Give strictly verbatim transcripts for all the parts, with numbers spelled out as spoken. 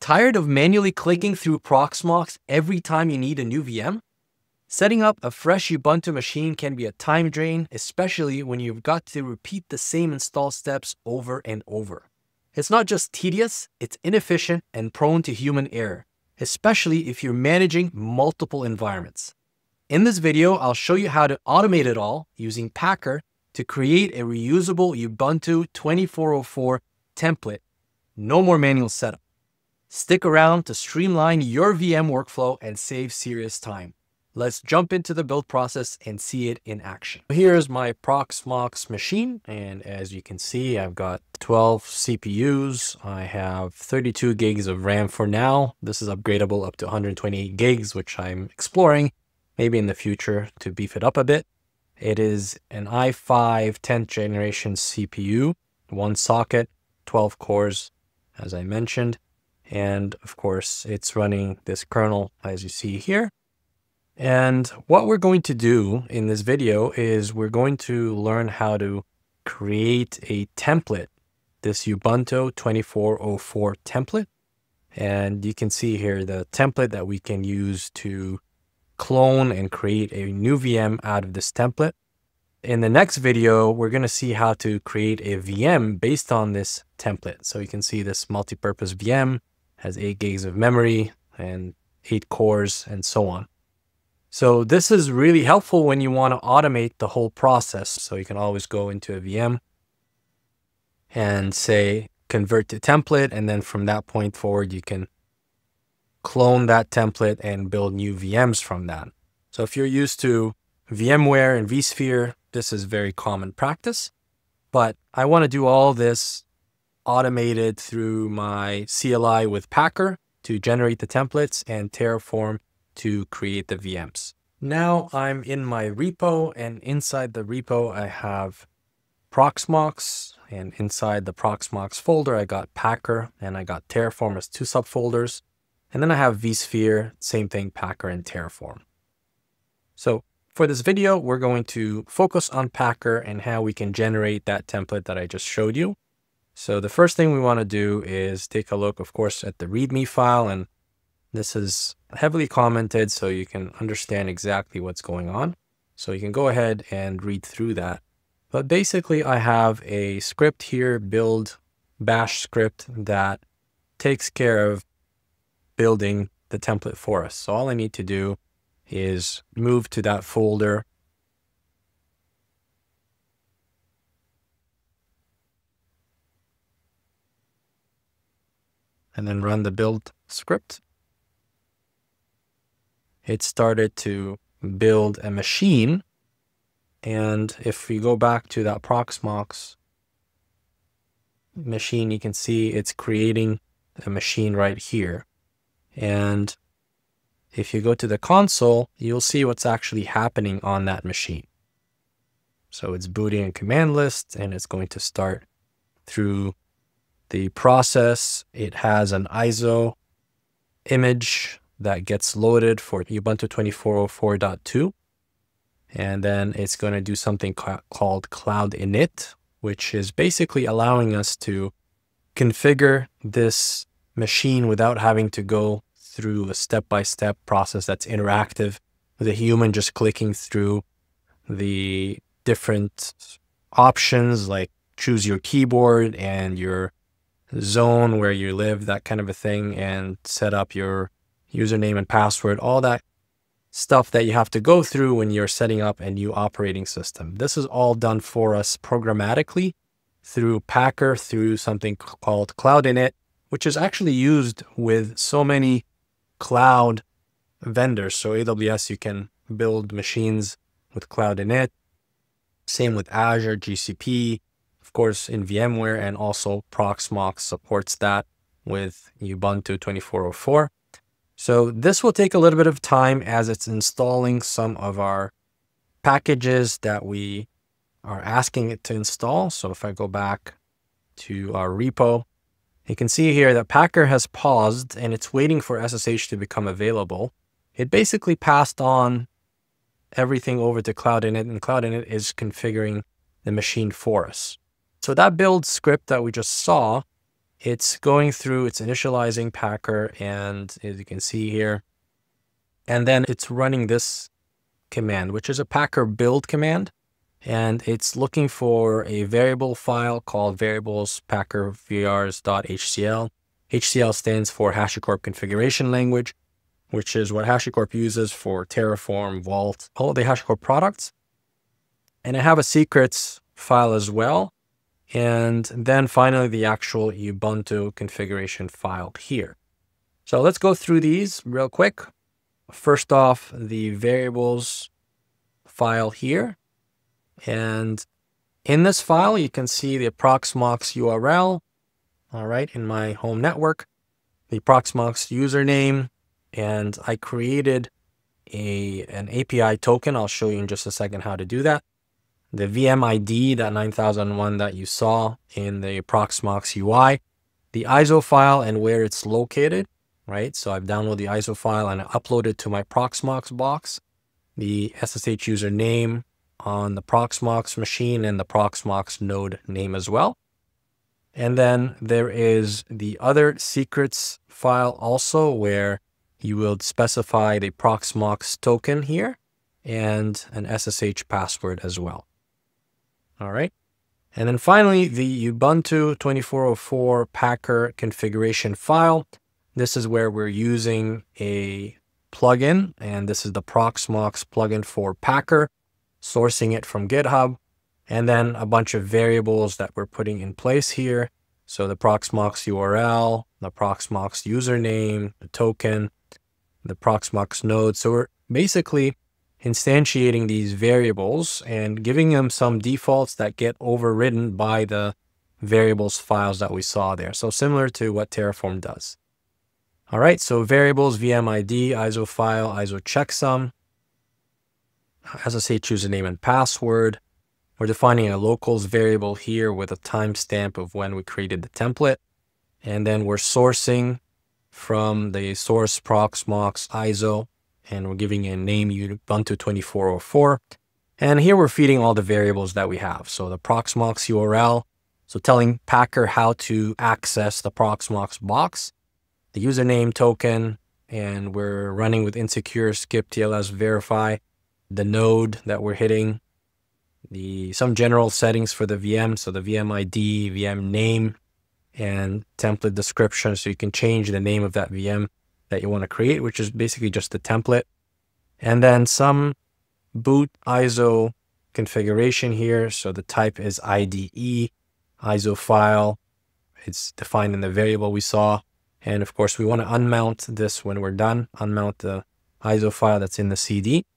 Tired of manually clicking through Proxmox every time you need a new V M? Setting up a fresh Ubuntu machine can be a time drain, especially when you've got to repeat the same install steps over and over. It's not just tedious, it's inefficient and prone to human error, especially if you're managing multiple environments. In this video, I'll show you how to automate it all using Packer to create a reusable Ubuntu twenty-four oh four template. No more manual setup. Stick around to streamline your V M workflow and save serious time. Let's jump into the build process and see it in action. Here's my Proxmox machine, and as you can see, I've got twelve C P Us. I have thirty-two gigs of RAM for now. This is upgradable up to one hundred twenty-eight gigs, which I'm exploring maybe in the future to beef it up a bit. It is an i five tenth generation C P U, one socket, twelve cores, as I mentioned. And of course, it's running this kernel as you see here. And what we're going to do in this video is we're going to learn how to create a template, this Ubuntu twenty-four oh four template. And you can see here the template that we can use to clone and create a new V M out of this template. In the next video, we're going to see how to create a V M based on this template. So you can see this multi-purpose V M has eight gigs of memory and eight cores and so on. So this is really helpful when you want to automate the whole process. So you can always go into a V M and say convert to template, and then from that point forward you can clone that template and build new V Ms from that. So if you're used to VMware and vSphere, this is very common practice, but I want to do all this automated through my C L I with Packer to generate the templates and Terraform to create the V Ms. Now I'm in my repo, and inside the repo I have Proxmox, and inside the Proxmox folder I got Packer and I got Terraform as two subfolders. And then I have vSphere, same thing, Packer and Terraform. So for this video, we're going to focus on Packer and how we can generate that template that I just showed you. So the first thing we want to do is take a look, of course, at the README file. And this is heavily commented so you can understand exactly what's going on. So you can go ahead and read through that. But basically, I have a script here, build bash script, that takes care of building the template for us. So all I need to do is move to that folder, and then run the build script. It started to build a machine. And if we go back to that Proxmox machine, you can see it's creating a machine right here. And if you go to the console, you'll see what's actually happening on that machine. So it's booting a command list, and it's going to start through the process. It has an I S O image that gets loaded for Ubuntu twenty-four oh four point two. And then it's going to do something ca called Cloud Init, which is basically allowing us to configure this machine without having to go through a step-by-step process that's interactive with a human just clicking through the different options, like choose your keyboard and your zone where you live, that kind of a thing, and set up your username and password, all that stuff that you have to go through when you're setting up a new operating system. This is all done for us programmatically through Packer, through something called Cloud Init, which is actually used with so many cloud vendors. So A W S, you can build machines with Cloud Init. Same with Azure, G C P, of course in VMware, and also Proxmox supports that with Ubuntu twenty-four oh four. So this will take a little bit of time as it's installing some of our packages that we are asking it to install. So if I go back to our repo, you can see here that Packer has paused and it's waiting for S S H to become available. It basically passed on everything over to Cloud Init, and Cloud Init is configuring the machine for us. So that build script that we just saw it's going through, it's initializing Packer, and as you can see here, and then it's running this command, which is a Packer build command, and it's looking for a variable file called variables packer vrs.hcl. H C L stands for HashiCorp Configuration Language, which is what HashiCorp uses for Terraform, Vault, all of the HashiCorp products. And I have a secrets file as well. And then finally, the actual Ubuntu configuration file here. So let's go through these real quick. First off, the variables file here. And in this file, you can see the Proxmox U R L, all right, in my home network, the Proxmox username, and I created a, an A P I token. I'll show you in just a second how to do that. The V M I D, that nine thousand one that you saw in the Proxmox U I, the I S O file and where it's located, right? So I've downloaded the I S O file and I uploaded it to my Proxmox box, the S S H username on the Proxmox machine and the Proxmox node name as well. And then there is the other secrets file also where you will specify the Proxmox token here and an S S H password as well. All right. And then finally, the Ubuntu twenty-four oh four Packer configuration file. This is where we're using a plugin, and this is the Proxmox plugin for Packer, sourcing it from GitHub, and then a bunch of variables that we're putting in place here. So the Proxmox U R L, the Proxmox username, the token, the Proxmox node. So we're basically instantiating these variables and giving them some defaults that get overridden by the variables files that we saw there. So similar to what Terraform does. All right, so variables, V M I D, I S O file, I S O checksum, S S H username and password. We're defining a locals variable here with a timestamp of when we created the template. And then we're sourcing from the source Proxmox I S O, and we're giving a name Ubuntu twenty-four oh four. And here we're feeding all the variables that we have. So the Proxmox U R L, so telling Packer how to access the Proxmox box, the username token, and we're running with insecure skip T L S verify, the node that we're hitting, the some general settings for the V M, so the V M I D, V M name, and template description, so you can change the name of that V M that you want to create, which is basically just the template. And then some boot I S O configuration here. So the type is I D E, I S O file. It's defined in the variable we saw. And of course, we want to unmount this when we're done, unmount the I S O file that's in the C D.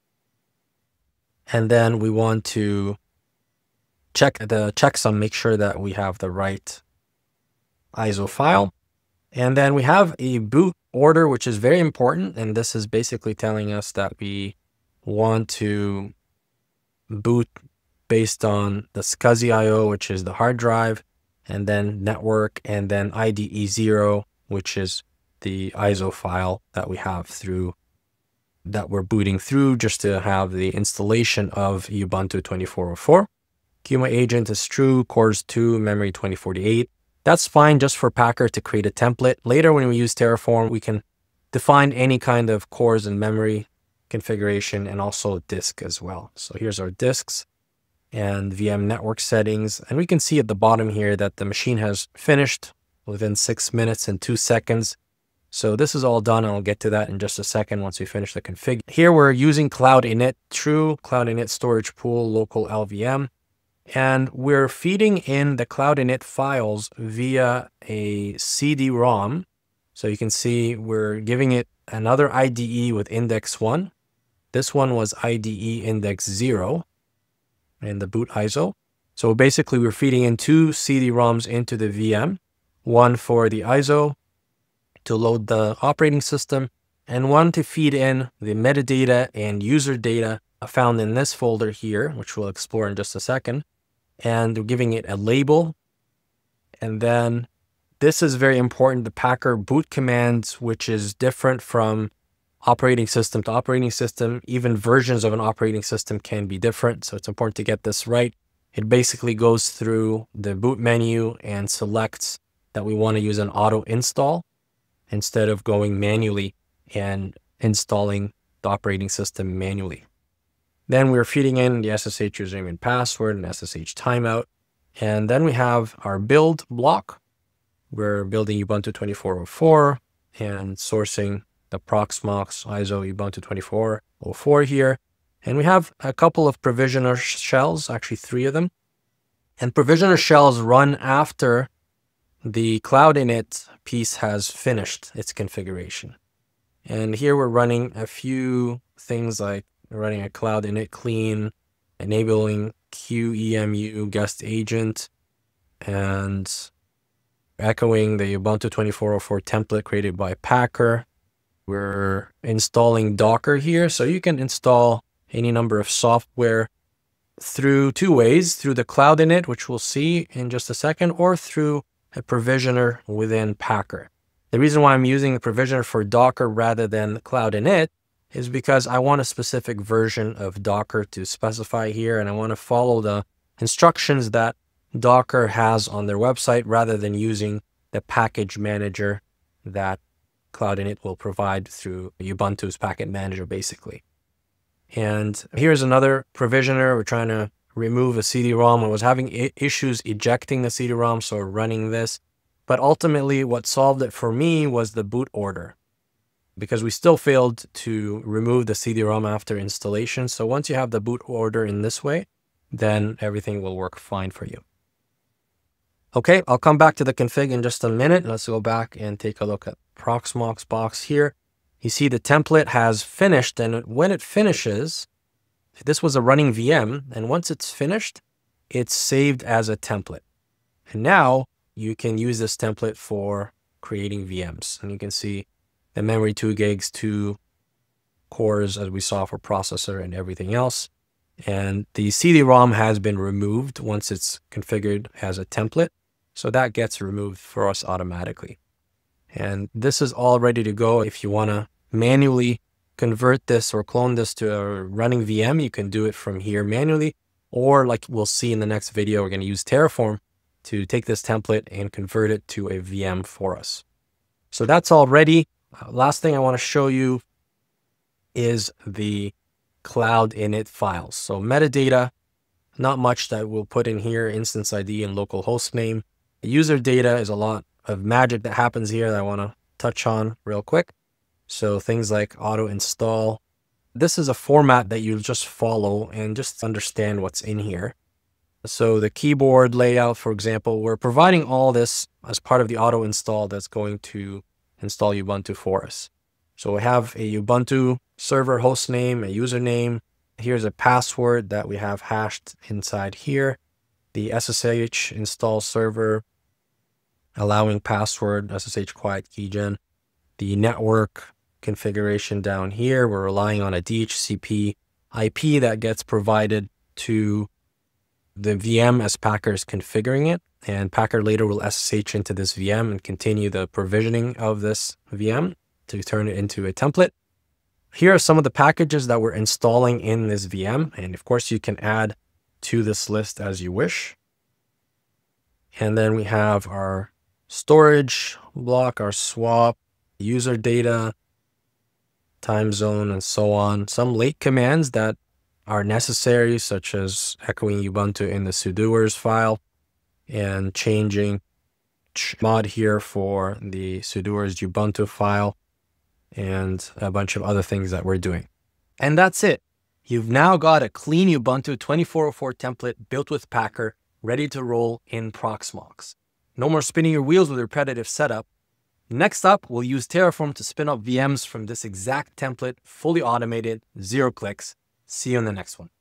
And then we want to check the checksum, make sure that we have the right I S O file. And then we have a boot order, which is very important. And this is basically telling us that we want to boot based on the SCSI I O, which is the hard drive, and then network, and then I D E zero, which is the I S O file that we have through that we're booting through just to have the installation of Ubuntu twenty-four oh four. Q M A agent is true, cores two, memory twenty forty-eight. That's fine just for Packer to create a template. Later, when we use Terraform, we can define any kind of cores and memory configuration and also disk as well. So here's our disks and V M network settings. And we can see at the bottom here that the machine has finished within six minutes and two seconds. So this is all done. I'll get to that in just a second once we finish the config. Here we're using Cloud Init, true, Cloud Init storage pool, local L V M. And we're feeding in the Cloud Init files via a C D ROM. So you can see we're giving it another I D E with index one. This one was I D E index zero in the boot I S O. So basically we're feeding in two C D ROMs into the V M, one for the I S O to load the operating system, and one to feed in the metadata and user data found in this folder here, which we'll explore in just a second. And we're giving it a label. And then this is very important, the Packer boot commands, which is different from operating system to operating system. Even versions of an operating system can be different. So it's important to get this right. It basically goes through the boot menu and selects that we want to use an auto install instead of going manually and installing the operating system manually. Then we're feeding in the S S H username and password and S S H timeout. And then we have our build block. We're building Ubuntu twenty-four oh four and sourcing the Proxmox I S O Ubuntu twenty-four oh four here. And we have a couple of provisioner shells, actually three of them. And provisioner shells run after the Cloud Init piece has finished its configuration. And here we're running a few things like running a Cloud Init clean, enabling Q E M U guest agent, and echoing the Ubuntu twenty-four oh four template created by Packer. We're installing Docker here, so you can install any number of software through two ways, through the Cloud Init, which we'll see in just a second, or through a provisioner within Packer. The reason why I'm using the provisioner for Docker rather than Cloud Init is because I want a specific version of Docker to specify here, and I want to follow the instructions that Docker has on their website rather than using the package manager that Cloud Init will provide through Ubuntu's package manager, basically. And here's another provisioner. We're trying to remove a C D ROM. I was having issues ejecting the C D ROM, so running this. But ultimately, what solved it for me was the boot order, because we still failed to remove the C D ROM after installation. So once you have the boot order in this way, then everything will work fine for you. Okay, I'll come back to the config in just a minute. Let's go back and take a look at Proxmox box here. You see the template has finished, and when it finishes, this was a running V M, and once it's finished, it's saved as a template. And now you can use this template for creating V Ms. And you can see the memory two gigs, two cores as we saw for processor and everything else. And the C D ROM has been removed once it's configured as a template. So that gets removed for us automatically. And this is all ready to go. If you want to manually convert this or clone this to a running V M, you can do it from here manually. Or like we'll see in the next video, we're going to use Terraform to take this template and convert it to a V M for us. So that's all ready. Uh, last thing I want to show you is the Cloud Init files. So metadata, not much that we'll put in here, instance I D and local host name. User data is a lot of magic that happens here that I want to touch on real quick. So things like auto install. This is a format that you just follow and just understand what's in here. So the keyboard layout, for example, we're providing all this as part of the auto install that's going to install Ubuntu for us. So we have a Ubuntu server host name, a username. Here's a password that we have hashed inside here. The S S H install server, allowing password, S S H quiet keygen. The network configuration down here, we're relying on a D H C P I P that gets provided to the V M as Packer is configuring it. And Packer later will S S H into this V M and continue the provisioning of this V M to turn it into a template. Here are some of the packages that we're installing in this V M. And of course, you can add to this list as you wish. And then we have our storage block, our swap, user data, time zone, and so on. Some late commands that are necessary, such as echoing Ubuntu in the sudoers file and changing mod here for the sudoers Ubuntu file, and a bunch of other things that we're doing. And that's it. You've now got a clean Ubuntu twenty-four oh four template built with Packer, ready to roll in Proxmox. No more spinning your wheels with repetitive setup. Next up, we'll use Terraform to spin up V Ms from this exact template, fully automated, zero clicks. See you in the next one.